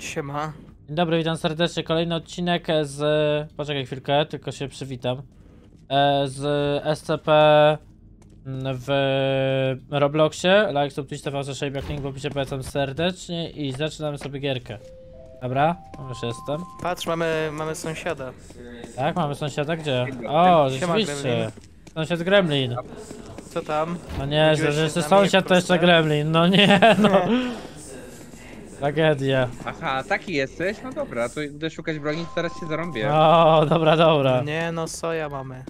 Siema. Dzień dobry, witam serdecznie. Kolejny odcinek z... Poczekaj chwilkę, tylko się przywitam. Z SCP w Robloxie. Like, sub, twitch, TV, Shape, link w opisie, polecam serdecznie i zaczynamy sobie gierkę. Dobra, już jestem. Patrz, mamy sąsiada. Tak, mamy sąsiada gdzie? O, Siema, rzeczywiście. Gremlin. Sąsiad Gremlin. Co tam? No nie, Budziłeś że się jeszcze z nami sąsiad jak to jeszcze proste? Gremlin. No nie, no. Tragedia. Aha, taki jesteś? No dobra, to idę szukać broni, to teraz się zarąbię. O, dobra, dobra. Nie no, soja mamy.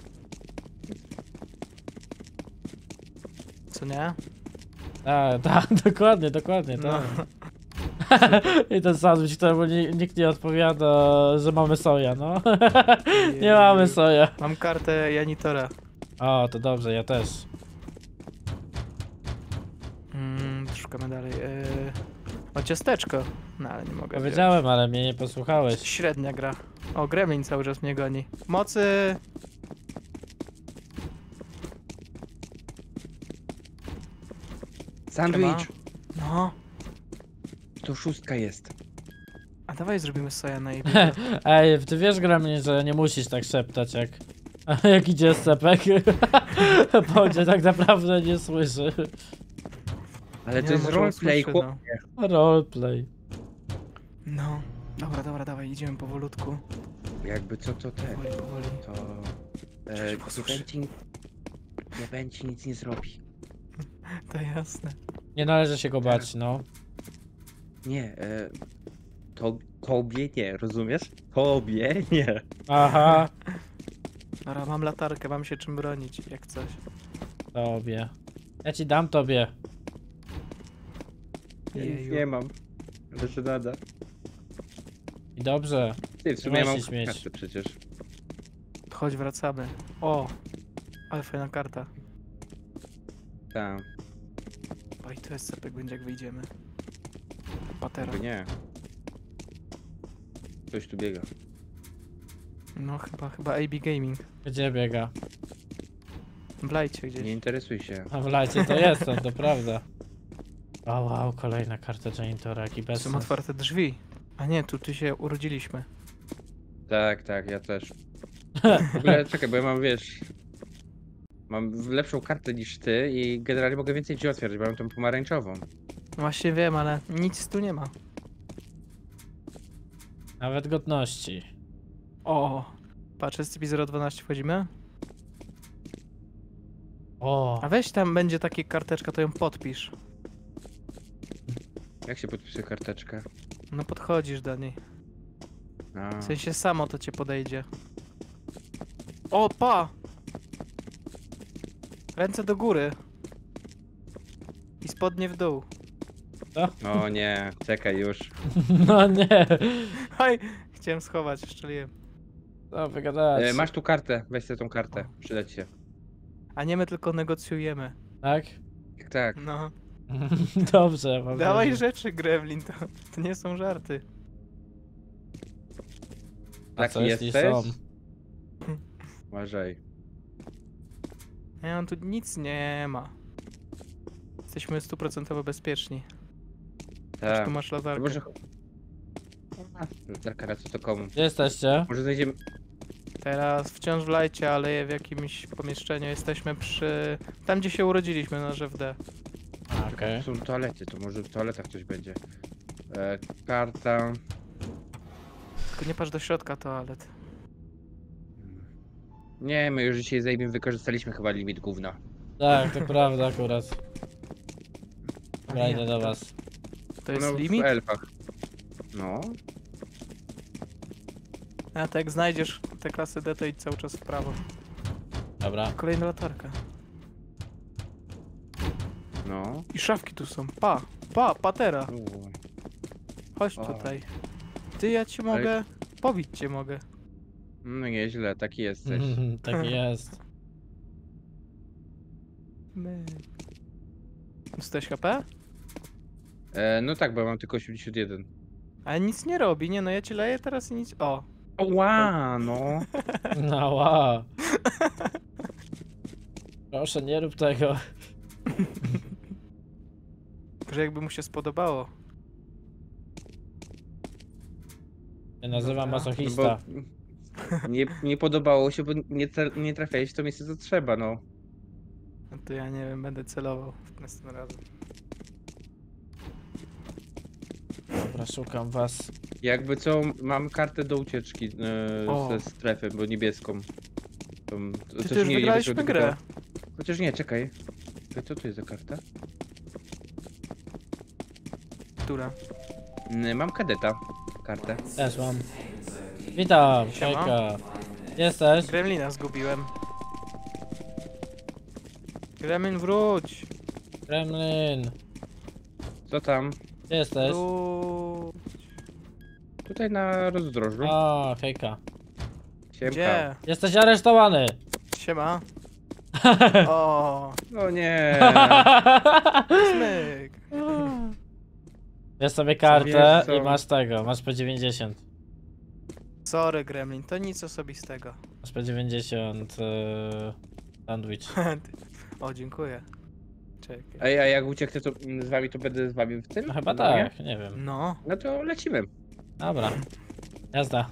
Co nie? Tak, dokładnie, No. tak. I ten sandwich, któremu nikt nie odpowiada, że mamy soja, no. Nie mamy soja. Mam kartę Janitora. O, to dobrze, ja też. Szukamy dalej. O, ciasteczko. No ale nie mogę. Powiedziałem, ale mnie nie posłuchałeś. wziąć. Średnia gra. O, Gremlin cały czas mnie goni. Mocy! Sandwich! No. To szóstka jest. A dawaj zrobimy soja na jej. Ej, ty wiesz, Gremlin, że nie musisz tak szeptać, jak idzie SCP, bo cię tak naprawdę nie słyszy. Ale Nie, to jest może roleplay, usłyszy, chłopie. Roleplay. No. Dobra, dawaj, idziemy powolutku. Jakby co to ten, Powoli. to... Cześć, posłuchaj. Diabenci nic nie zrobi. To jasne. Nie należy się go bać, no. Nie, tobie nie, rozumiesz? Tobie nie. Aha, Dobra, mam latarkę, mam się czym bronić, jak coś. tobie. Ja ci dam tobie. Ja nic Jeju. nie mam. Ale się nada. I dobrze. Ty, w sumie ja mam musisz mieć. kartę przecież. Chodź, wracamy. O! Ale fajna karta. Tak, Oj, to jest sepek będzie jak wyjdziemy. Patera. to nie. Ktoś tu biega. No chyba AB Gaming. Gdzie biega? W lajcie gdzieś. Nie interesuj się. A w lajcie to jestem, to prawda. O wow, kolejna karta Janitora, jaki bez Są otwarte drzwi. A nie, tu się urodziliśmy. Tak, ja też. W ogóle czekaj, bo ja mam, wiesz... Mam lepszą kartę niż ty i generalnie mogę więcej drzwi otwierać, bo mam tą pomarańczową. Właśnie wiem, ale nic tu nie ma. Nawet godności. O! Patrz, SCP-012 wchodzimy. O, A weź tam będzie taka karteczka, to ją podpisz. Jak się podpisuje karteczkę? No podchodzisz do niej. A, W sensie samo to cię podejdzie. O, pa! Ręce do góry. I spodnie w dół. o nie, czekaj już. no nie. Haj! Chciałem schować, szczeliłem. No wygadać. Masz tu kartę, weź sobie tą kartę, przyda ci się. A nie my tylko negocjujemy. Tak? Tak, No. Dobrze, mam Dawaj nadzieję. rzeczy, Gremlin, to nie są żarty. A co taki jeśli jesteś? są? Uważaj. Nie, on tu nic nie ma. Jesteśmy 100% bezpieczni. Patrz, Tak. tu masz latarkę. Może... Latarka, co to komu? Gdzie jesteście? Może znajdziemy... Teraz wciąż w lajcie, ale w jakimś pomieszczeniu jesteśmy przy... Tam, gdzie się urodziliśmy, na ŻFD. A, okej. Są toalety, to może w toaletach coś będzie. Karta... Tylko nie patrz do środka toalet. Nie, my już dzisiaj zajmie wykorzystaliśmy chyba limit gówna. Tak, to prawda akurat. Dobra, idę do was. To jest No, limit? w elfach. No. A tak jak znajdziesz te klasy D, to idź cały czas w prawo. Dobra. Kolejna latarka. No. I szafki tu są. Patera. Chodź O. tutaj. Ty, ja ci mogę... Pobić cię mogę. No nieźle, taki jesteś. Tak jest. My. Dostałeś HP? No tak, bo ja mam tylko 81. Ale nic nie robi, nie no, ja ci leję teraz i nic... O! Ła, no. No wow. Proszę, nie rób tego. Że jakby mu się spodobało. Się nazywa Dobra. masochista. Nie podobało się, bo nie trafiałeś w to miejsce, co trzeba, no. No to ja nie wiem, będę celował następnym razem. Dobra, szukam was. Jakby co, mam kartę do ucieczki O. ze strefy, bo niebieską. Ty to już wygraliśmy grę. Chociaż nie, czekaj. Co tu jest za karta? Która? Mam kadeta. Kartę. Też mam. Witam, Siema. hejka. Jesteś? Gremlina zgubiłem. Gremlin, wróć! Gremlin. Co tam? Gdzie jesteś? Wróć! Tutaj na rozdrożu. O, hejka. Siemka. Gdzie? Jesteś aresztowany. Siema. O, No nie. smyk. Bierz sobie kartę wiesz co? i masz tego, masz P90. Sorry, Gremlin, to nic osobistego. Masz P90 sandwich. O, dziękuję. Czekaj. Ej, a jak ucieknę to z wami, to będę z wami w tym? No chyba No nie? tak, nie wiem. No, No to lecimy. Dobra. Jazda.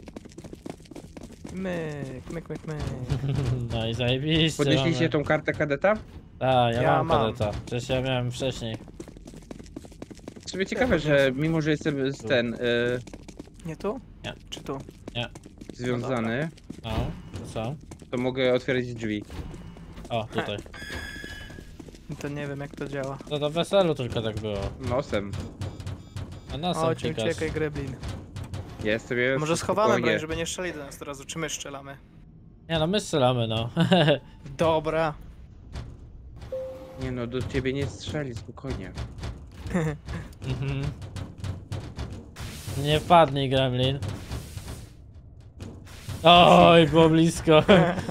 myk, myk, myk, myk. No i zajebiście. Podnieśliście mamy. tą kartę kadeta? Tak, ja Ja mam mam. kadeta. Przecież ja miałem wcześniej. Sobie ciekawe, że mimo, że jestem z ten Nie tu? Nie. Czy tu? związany, No, to co? to mogę otwierać drzwi. O, tutaj. To nie wiem, jak to działa. To w weselu tylko tak było. Nosem. A nosem Chodź, klikasz. uciekaj, Gremlin. Jest sobie. Może schowamy spokojnie. broń, żeby nie strzeli do nas od razu, czy my strzelamy? Nie no, my strzelamy no. Dobra. Nie no, do ciebie nie strzeli, spokojnie. Mhm. Nie wpadnij, Gremlin. Oj, było blisko.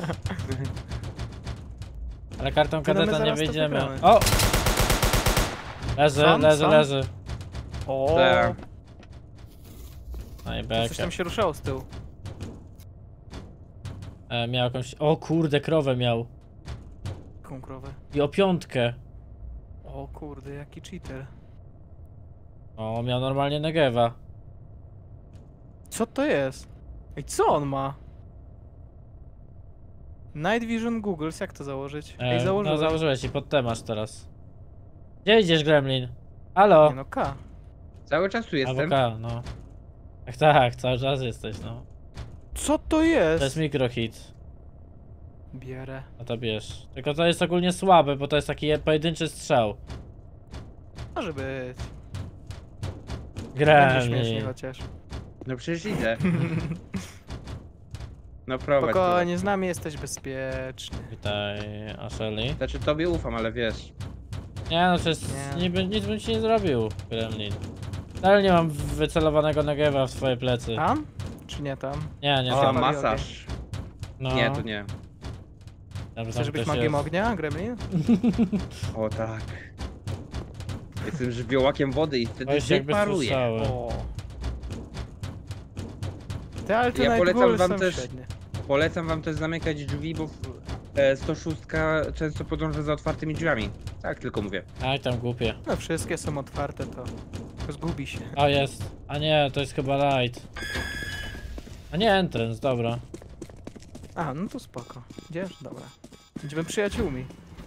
Ale kartą Ty, no my kadeta nie zaraz to wyjdziemy. wygramy. O! Leży, Sam? leży, Sam? leży. O, Tak. No i coś beka. tam się ruszało z tyłu. Miał jakąś... O kurde, krowę miał. Jaką krowę? I o piątkę. O kurde, jaki cheater. O, miał normalnie Negewa. Co to jest? Ej, co on ma? Night Vision Googles, jak to założyć? Ej, No założyłem. założyłeś i pod te masz teraz. Gdzie idziesz, Gremlin? Halo? Nie no, K. Cały czas tu Albo jestem. K, no. Tak, tak, cały czas jesteś, no. Co to To jest? jest mikrohit. Bierę. No to bierz. Tylko to jest ogólnie słabe, bo to jest taki pojedynczy strzał. Może być. Będzie śmiesznie Gremlin. chociaż. No przecież idę. No prowadź. Spokojnie, z nami jesteś bezpieczny. Witaj, Ashley. Znaczy tobie ufam, ale wiesz. Nie no, przecież Nie. nic bym ci nie zrobił, Gremlin. Ale nie mam wycelowanego Negewa w twoje plecy. Tam? Czy nie tam? Nie, nie O, tam. masaż. No. Nie, to nie. Dobrze, Chcesz tam być ktoś magiem jest. ognia, Gremlin? O tak. Jestem żywiołakiem wody i wtedy Oj, się jakby wyparuję. słyszały. O. Te alty Ja Night polecam Googles wam są też- średnie. Polecam wam też zamykać drzwi, bo 106 często podąża za otwartymi drzwiami. Tak tylko mówię. Aj, tam głupie. No wszystkie są otwarte, to zgubi się. O, jest. A nie, to jest chyba light. A nie, entrance, dobra. A, no to spoko. Idziesz? Dobra. Będziemy przyjaciółmi.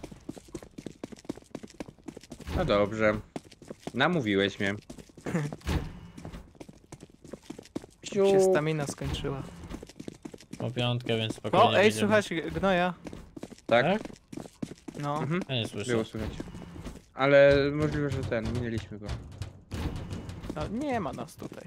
No dobrze. Namówiłeś mnie. Mi się stamina skończyła. Po piątkę, więc spokojnie. O, ej, będziemy. słuchaj, gnoja. Tak? Tak? No. Mhm. Ja nie słyszę. Było słychać. Ale możliwe, że minęliśmy go. No, nie ma nas tutaj.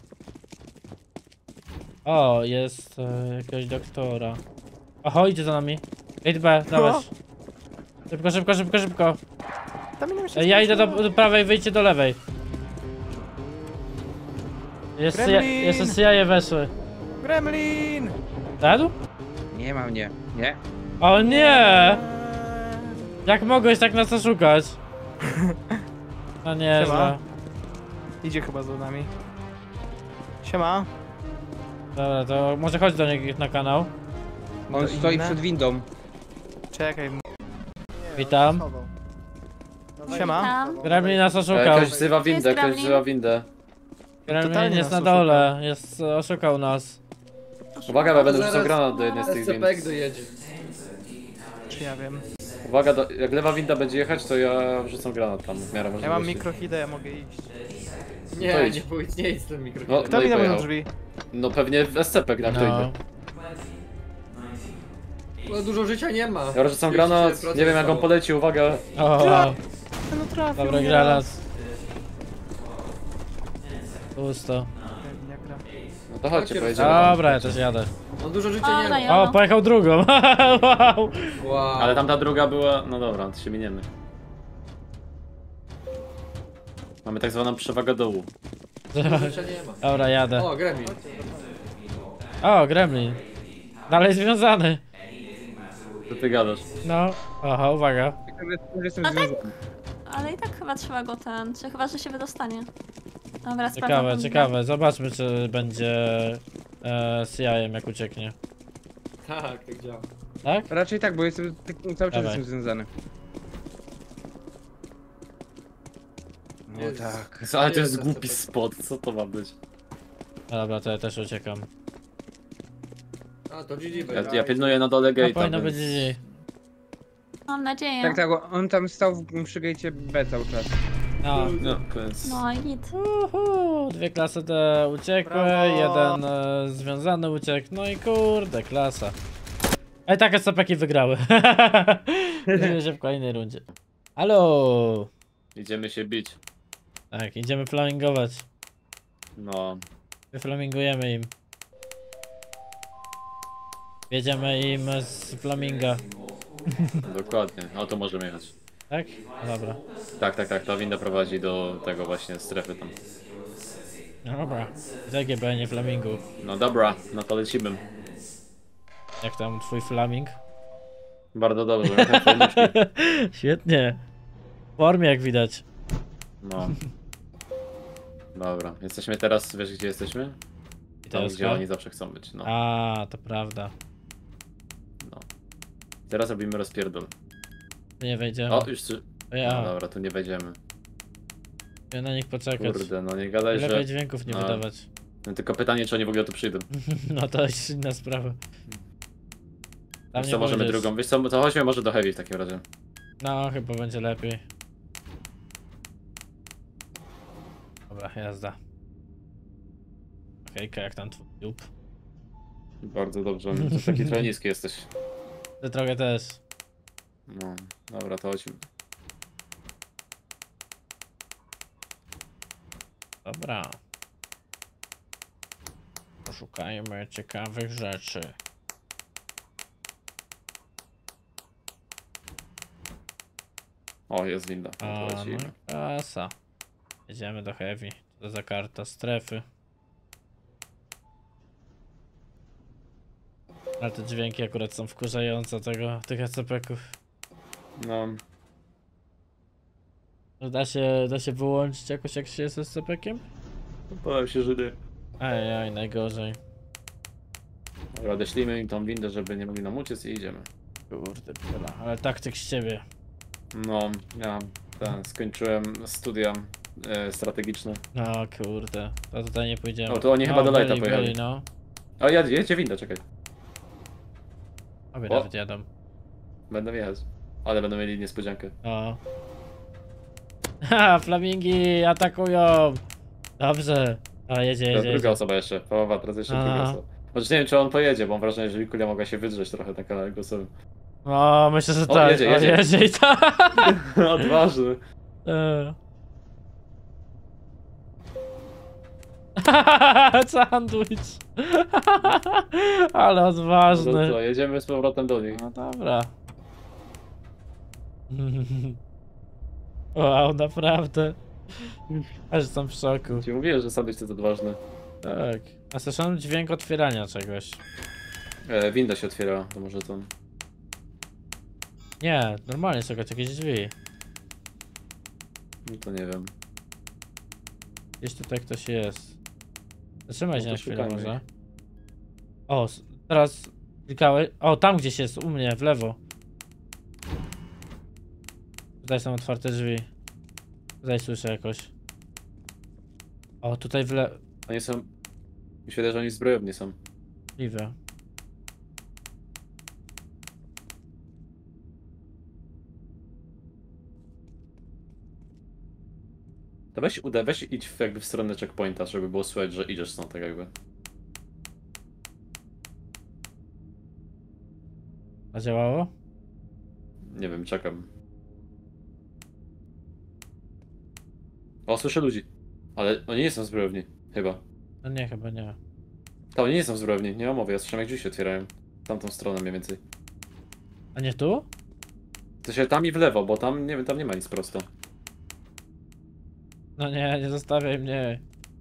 O, jest jakiegoś doktora. Oho, idzie za nami. 8B, dawać. Szybko, szybko, szybko, szybko. Stamina mi się Ja idę skończyła. do prawej, wyjdźcie do lewej. Gremlin! Jeszcze jaje weszły. Gremlin! Zjadł? Nie ma mnie. Nie. O nie! Jak mogłeś tak nas oszukać? No nie, Siema. Idzie chyba za nami. Siema. Dobra, to może chodź do niego na kanał. On To stoi inne? przed windą. Czekaj. Witam. No, Siema. Tam. Gremlin nas oszukał. Ktoś wzywa Gdzie jest windę, ktoś Gremlin? wzywa windę. Gremlin totalnie jest na nas dole, oszukał nas. Uwaga, bo ja będę Zaraz- wrzucał granat do jednej z tych wind. SCP dojedzie. Czy ja wiem. Uwaga, jak lewa winda będzie jechać, to ja wrzucam granat tam w miarę Ja mam możliwości. mikrohidę, ja mogę iść. To Nie, idź. nie pójdź, nie idź z tym No, mikrofonem. Kto i mi na pojechał. drzwi? No pewnie w SCP gra, kto No. idzie. No dużo życia nie ma. Ja rzucam granat, nie wiem jak on poleci, uwaga. O, No trafił dobra mnie granat. raz. Pusto. Pewnie gra. No to chodźcie, pojedziemy. Dobra, ja też jadę. No dużo życia nie Dobra, ma. ja. O, pojechał drugą. Wow. Wow. Ale tamta druga była, no dobra, to się miniemy. Mamy tak zwaną przewagę dołu. Dużo życia nie ma. Dobra, jadę. O, gremlin. O, gremlin. Dalej związany. Co ty gadasz? No, aha, uwaga. Jestem A tak? związany. Ale i tak chyba trzeba go czy chyba, że się wydostanie. Dobra, sprawdzam Ciekawe, tą ciekawe. Zobaczmy, czy będzie CI-em, jak ucieknie. Tak, tak działa. Tak? Raczej tak, bo jestem cały czas Dawaj. jestem związany. No Jest. tak. Ale to jest Jest głupi SCP. spot, co to ma być? No dobra, to ja też uciekam. A, to GG Ja pilnuję na dole No, gate'a, powinno być więc... GG. Mam nadzieję. Tak, tak, on tam stał przy gejcie B cały czas. No. No, więc... No i git. Uhu, 2 klasy D uciekły, Brawo. 1 związany uciekł, no i kurde, klasa. A i tak SCP-ki wygrały. Widzimy się w kolejnej rundzie. Halo! Idziemy się bić. Tak, idziemy flamingować. No. Wyflamingujemy im. Jedziemy im z flaminga. Dokładnie. No to możemy jechać. Tak? No dobra. Tak, ta winda prowadzi do tego właśnie strefy tam. No dobra. ZGB, nie flamingu. No dobra, no to lecimy. Jak tam twój flaming? Bardzo dobrze, jak fajniczki. Świetnie. W formie jak widać. No. Dobra, jesteśmy teraz, wiesz gdzie jesteśmy? I Tam teraz gdzie go? oni zawsze chcą być, no. A, to prawda. No. Teraz robimy rozpierdol. Tu nie wejdziemy. O, już... No Ja, dobra, tu nie wejdziemy. ja na nich poczekać. Kurde, no nie gadaj, Lepiej że... dźwięków nie No. wydawać. No, tylko pytanie, czy oni w ogóle tu przyjdą. No to jest inna sprawa. Tam Wiesz nie co, możemy pójdziesz. drugą. Wiesz co, to chodźmy może do heavy w takim razie. No, chyba będzie lepiej. Dobra, jazda. Okejka, jak tam twój dup. Bardzo dobrze, ty taki trochę niski jesteś. Ty trochę też. No, dobra, to chodźmy. Dobra. Poszukajmy ciekawych rzeczy. O, jest winda. No A, to no lecimy. i klasa. Jedziemy do heavy. Co to za karta strefy? Ale te dźwięki akurat są wkurzające tych SCP-ków. No, Da się wyłączyć jakoś jak się jest SCP-kiem? powiem się, że nie. Ej, najgorzej. Dobra, odeślijmy im tą windę, żeby nie mogli nam uciec i idziemy. Kurde, piola. Ale taktyk z ciebie. No, ja skończyłem studia strategiczne. No kurde, to tutaj nie pójdziemy. O, to oni chyba do lighta byli, pojechali. byli, no. O, jedzie winda, czekaj. Obie O. nawet jadą. Będą jechać. Ale będą mieli niespodziankę. O. Ha, flamingi atakują! Dobrze. A jedzie, Teraz jedzie, druga jedzie. osoba jeszcze. Połowa, teraz jeszcze druga Aha. osoba. Chociaż nie wiem, czy on pojedzie, bo mam wrażenie, że Wikulia mogła się wydrzeć trochę na kanale głosowym. O, myślę, że O, tak. jedzie, O, jedzie. jedzie i tak. Odważny. Sandwich. Ale No odważny. co, jedziemy z powrotem do nich. No dobra. Wow, naprawdę. Aż jestem w szoku. Ci mówiłem, że sandwich to jest odważny. Tak. A słyszałem dźwięk otwierania czegoś. Winda się otwierała, to może to... Nie, normalnie są jakieś drzwi. No to nie wiem. Gdzieś tutaj ktoś jest. Zatrzymaj No się to na chwilę szukajmy może. ich. O, teraz klikałeś. O, tam gdzieś jest, u mnie, w lewo. Tutaj są otwarte drzwi. Tutaj słyszę jakoś. O, tutaj w le... Oni są... Mi się wydaje, że oni zbrojowni są. Możliwe. To weź idź jakby w stronę checkpointa, żeby było słychać, że idziesz stąd tak jakby. A działało? Nie wiem, czekam. O, słyszę ludzi. Ale oni nie są zbrojowni, chyba. No nie, chyba nie. To oni nie są zbrojowni, nie ma mowy, ja słyszałem jak drzwi się otwierają. W tamtą stronę mniej więcej. A nie tu? To się tam i w lewo, bo tam nie wiem, tam nie ma nic prosto. No nie, nie zostawiaj mnie.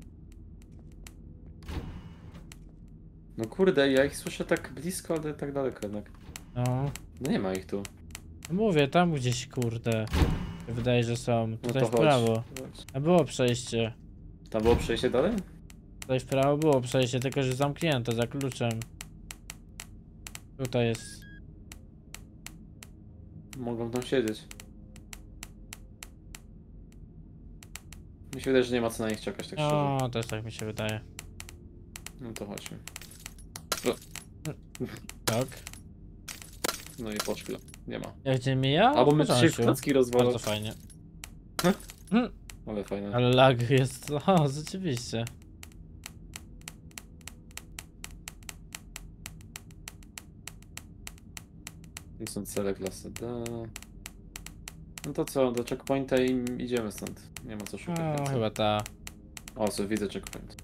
No kurde, ja ich słyszę tak blisko, ale tak daleko jednak. No. No nie ma ich tu. Mówię, tam gdzieś, kurde. Wydaje, że są. No Tutaj to w chodź. prawo. A było przejście. Tam było przejście dalej? Tutaj w prawo było przejście, tylko że zamknięte za kluczem. Tutaj jest. Mogą tam siedzieć. Mi się wydaje, że nie ma co na nich czekać, tak szczerze. O, też tak mi się wydaje. No to chodźmy. Tak. No i po chwilę. Nie ma. Jak dzień mija? Albo my W się w porządku. klocki rozwalą. Bardzo fajnie. Ale fajne. Ale lag jest. O, rzeczywiście. I są cele klasy D. No to co, do checkpointa i idziemy stąd. Nie ma co szukać O, więcej. chyba ta. O, co, widzę checkpoint.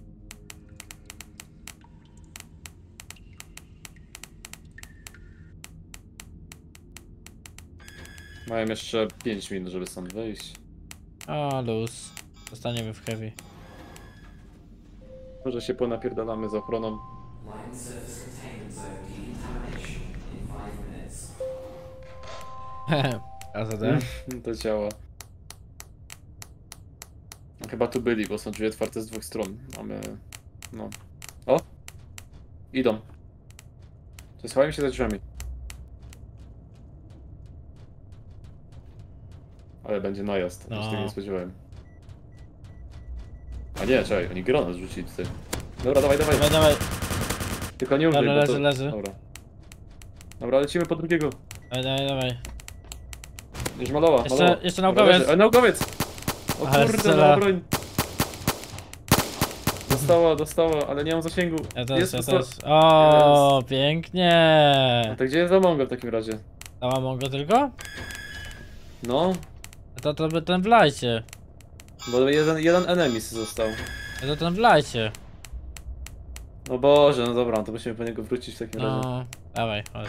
Mają jeszcze 5 minut, żeby stąd wyjść. O, luz. Zostaniemy w heavy. Może się ponapierdalamy z ochroną. AZD. To działa. No, chyba tu byli, bo są drzwi otwarte z dwóch stron. Mamy... No. O! Idą. To schowajmy się za drzwiami. Ale będzie najazd. No. No. Się tego nie spodziewałem. A nie, czekaj, oni granat rzucili tutaj. Dobra, dawaj, dawaj. Dawaj, dawaj. Tylko nie użyj, Dobra, bo to... leży. Dobra. Dobra, lecimy po drugiego. Dawaj, dawaj, dawaj. Już malowa, malowa. Jeszcze Dobra, naukowiec. leży. Naukowiec! O Ale kurde, strzela. no broń. Dostała, ale nie mam zasięgu. Ja też, Jest, ja dostała. też. O, Jest. pięknie. No to gdzie jest Among w takim razie? Dała mogę tylko? No, To by ten w lajcie. bo jeden enemies został. To ten w lajcie. O Boże, no dobra, to musimy po niego wrócić w takim razie. No, dawaj, chodź.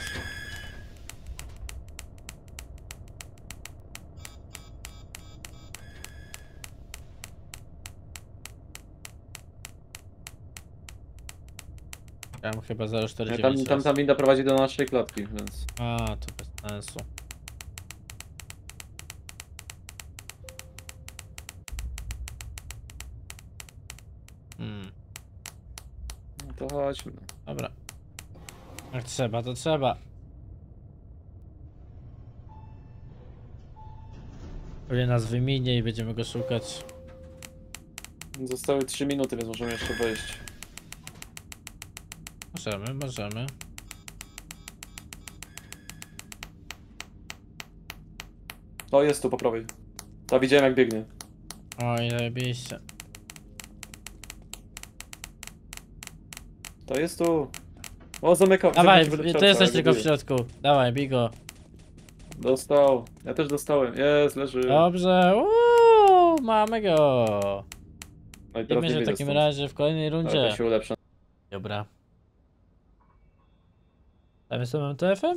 Ja mam chyba Nie, 0,49. tam winda prowadzi do naszej klatki, więc... A, to bez sensu. No to chodźmy. Dobra. Jak trzeba, to trzeba. Pewnie nas wyminie i będziemy go szukać. Zostały 3 minuty, więc możemy jeszcze wejść. Możemy. O, jest tu po prawej. Ta widziałem jak biegnie. Oj, zajebiście. To jest tu. O, zamykam. Dawaj, zamykam się ty do jesteś środka, tylko w ale środku. Dawaj, bigo. dostał. Ja też dostałem. Jest, leży. Dobrze, mamy go. No i teraz Widzimy nie się w wyjdę takim stąd. razie w kolejnej Ale rundzie. to się ulepsza. Dobra. Tam jest MTF-em?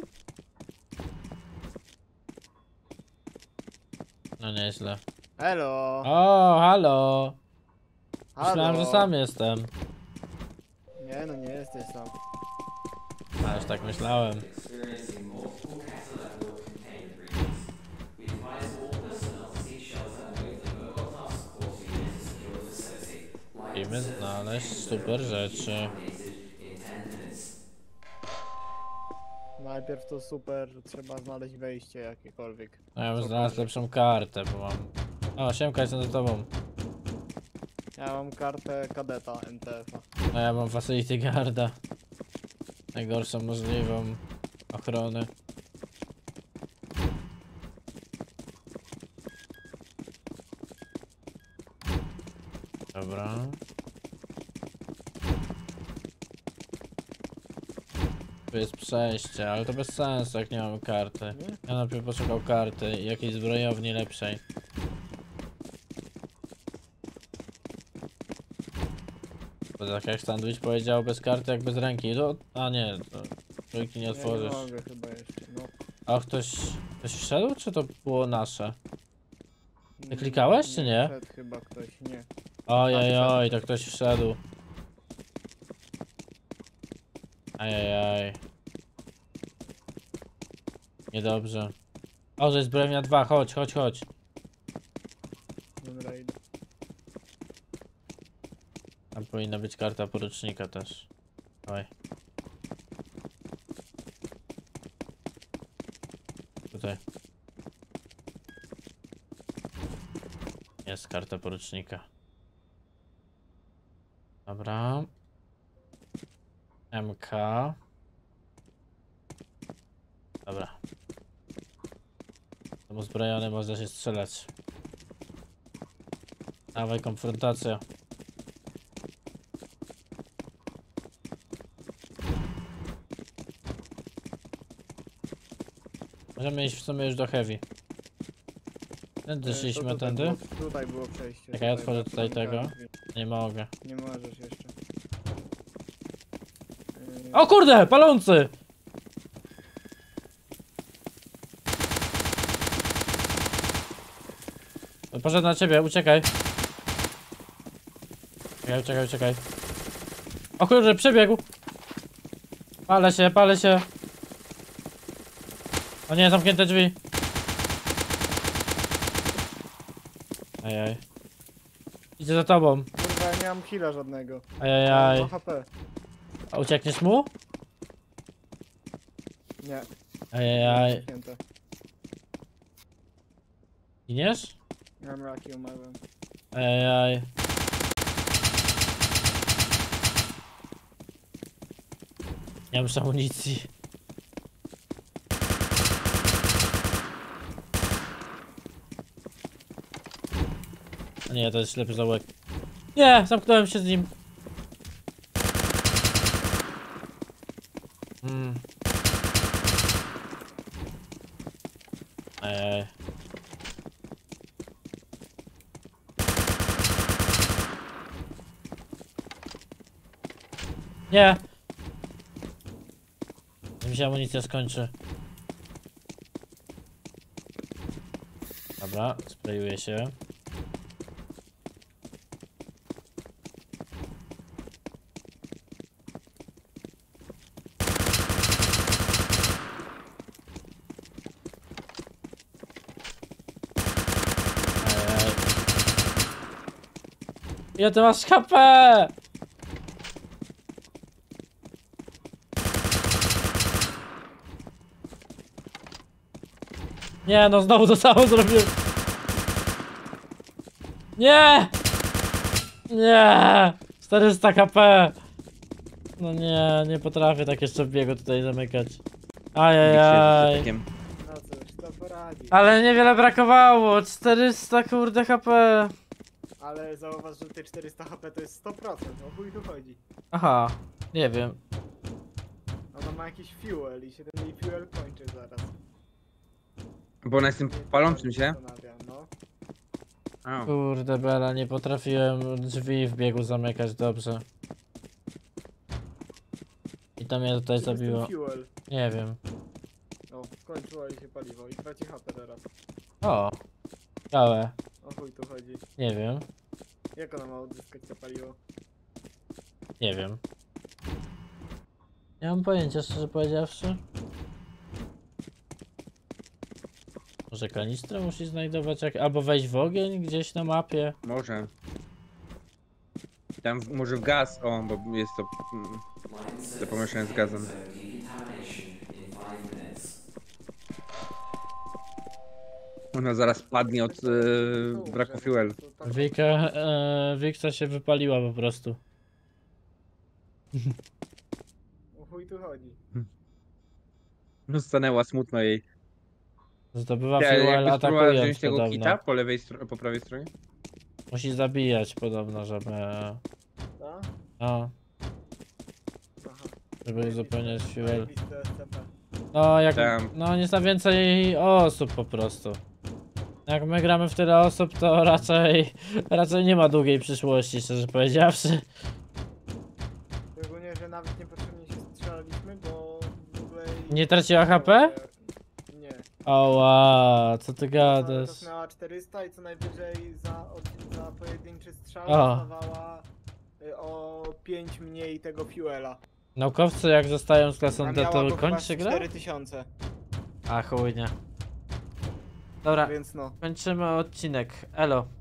No nieźle. Elo! O, halo. Myślałem, Halo. że sam jestem. Nie, no nie jesteś sam. A już tak myślałem. Musimy znaleźć super rzeczy. Najpierw to super, że trzeba znaleźć wejście jakiekolwiek. No ja bym znalazł lepszą kartę, bo mam... O, siemka, jestem za tobą. Ja mam kartę kadeta MTF-a. A ja mam Facility Guarda. Najgorszą możliwą ochronę. Dobra. Tu jest przejście, ale to bez sensu, jak nie mamy karty. Nie? Ja najpierw poszukał karty i jakiejś zbrojowni lepszej. To tak jak sandwich powiedział, bez karty jak bez ręki. To, a nie, to trójki nie Ja otworzysz. nie mogę chyba jeszcze, no. A ktoś wszedł, czy to było nasze? Ty klikałeś, czy nie? Wszedł chyba ktoś, nie. Ojej, to ktoś wszedł. Ajajaj. Niedobrze. O, że jest zbrojownia 2, chodź. Dobra, idę. Tam powinna być karta porucznika też. Oj. Tutaj. Jest karta porucznika. Dobra. MK. Dobra. Tam uzbrojony można się strzelać. Dawaj, konfrontacja. Możemy iść w sumie już do heavy. Tędy szliśmy, tędy? Tutaj było przejście. Jak ja otworzę tutaj tego? drzwi. Nie mogę. Nie możesz jeszcze. O kurde, palący! Poszedł na ciebie, uciekaj. Uciekaj. O kurde, przebiegł! Palę się. O nie, zamknięte drzwi. Ajaj. Idzie za tobą. Kurwa, ja nie mam heala żadnego. Ajajaj. Mam 2 HP. A uciekniesz mu? Nie. Ajajaj. Zamknięte. Giniesz? Mam raki, umarłem. Ajajaj. Nie mam już amunicji. A nie, to jest ślepy zaułek. Nie, zamknąłem się z nim. Ej. Nie! Mi się amunicja skończy. Dobra, sprayuję się. Ja ty masz HP! Nie, no znowu to samo zrobiłem. Nie! Nie! 400 HP! No nie potrafię tak jeszcze w biegu tutaj zamykać. Ajajaj. No cóż, to poradzi. Ale niewiele brakowało, 400 kurde HP. Ale zauważ, że te 400 HP to jest 100%, o chuj tu chodzi. Aha, nie wiem. Ona ma jakiś fuel i się ten jej fuel kończy zaraz. Bo ona jest tym palącym się? Zastanawiam, no. A, Kurde bela, nie potrafiłem drzwi w biegu zamykać dobrze. I to mnie tutaj Czym jest ten zabiło. fuel? Nie wiem. O, skończyło jej się paliwo i traci HP teraz. O! Ciekawe. O chuj tu chodzi. Nie wiem. Jak ona ma odzyskać to paliwo? Nie wiem. Nie mam pojęcia, szczerze powiedziawszy. Może kanistrę musi znajdować jak... albo wejść w ogień gdzieś na mapie. może. Tam może w gaz, o, bo jest to... to pomieszczenie z gazem. Ona zaraz padnie od braku fuel. Wiksa się wypaliła po prostu. O chuj tu chodzi. No stanęła smutno jej. Zdobywa Ja, fuel jakbyś spróbowała atakując wziąć tego podobno. kita po lewej po prawej stronie? Musi zabijać podobno, żeby... Tak? No, Aha. żeby uzupełniać fuel. Zajebiste SCP. No, jak... Tam. No, nie za więcej osób po prostu. Jak my gramy w tyle osób, to raczej nie ma długiej przyszłości, szczerze powiedziawszy. Szczególnie, że nawet niepotrzebnie się strzelaliśmy, bo w ogóle... Nie traciła HP? Nie. Oła, co ty Cały gadasz? czas miała 400 i co najwyżej za pojedynczy strzał O. dostawała o 5 mniej tego fuela. Naukowcy jak zostają z klasą A D, miała to go chyba kończy się gra? 4000, A chuj nie. Dobra, więc no. kończymy odcinek. Elo.